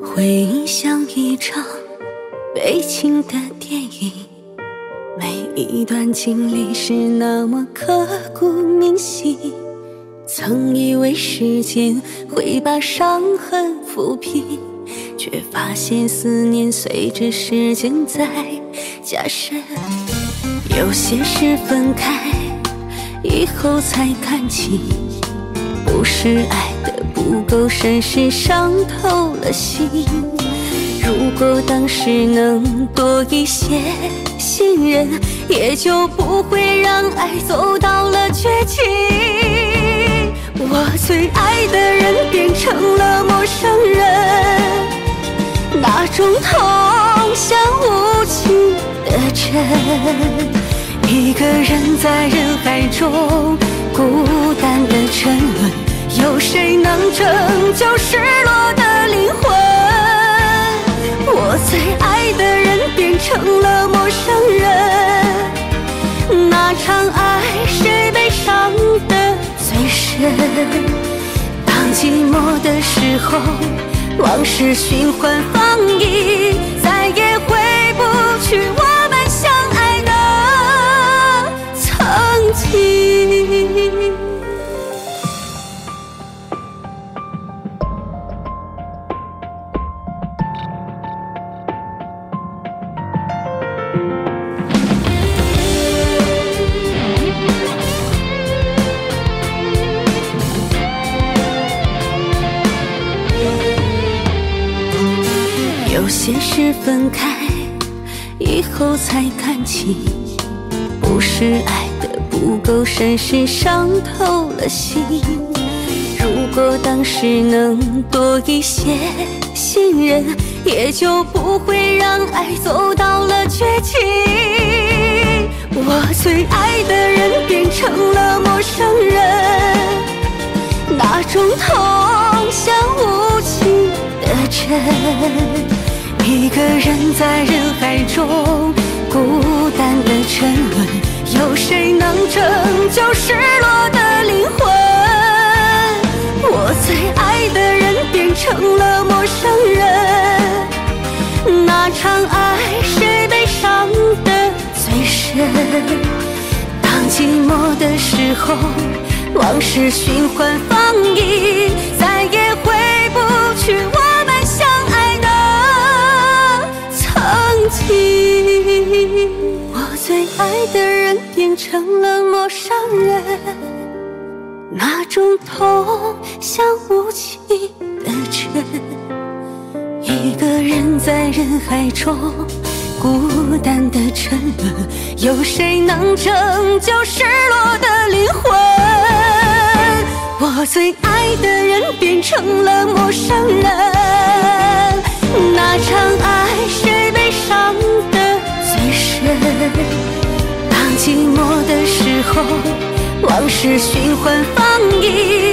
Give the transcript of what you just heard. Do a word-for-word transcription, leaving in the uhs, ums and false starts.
回忆像一场悲情的电影，每一段经历是那么刻骨铭心。曾以为时间会把伤痕抚平，却发现思念随着时间在加深。有些事分开以后才看清，不是爱的不够深，是伤透了心。如果当时能多一些信任，也就不会让爱走到了绝境。我最爱的人变成了陌生人，那种痛像无情的针。一个人在人海中孤单的沉沦，有谁能拯救失落的灵魂？我最爱的人变成了陌生人，那场爱谁悲伤的最深？当寂寞的时候，往事循环放映，再也回不去我们相爱的曾经。有些事分开以后才看清，不是爱的不够深，是伤透了心。如果当时能多一些信任，也就不会让爱走到了绝境。我最爱的人变成了陌生人，那种痛像无情的针。一个人在人海中孤单的沉沦，有谁能拯救失落的灵魂？我最爱的人变成了陌生人，那场爱谁悲伤的最深？当寂寞的时候，往事循环放映，再也回不去我们相爱的曾经。我最爱的人变成了陌生人，那种痛像无情的针。一个人在人海中孤单的沉沦，有谁能拯救失落的灵魂？我最爱的人变成了陌生人，那场爱谁悲伤的最深？当寂寞的时候，往事循环放映，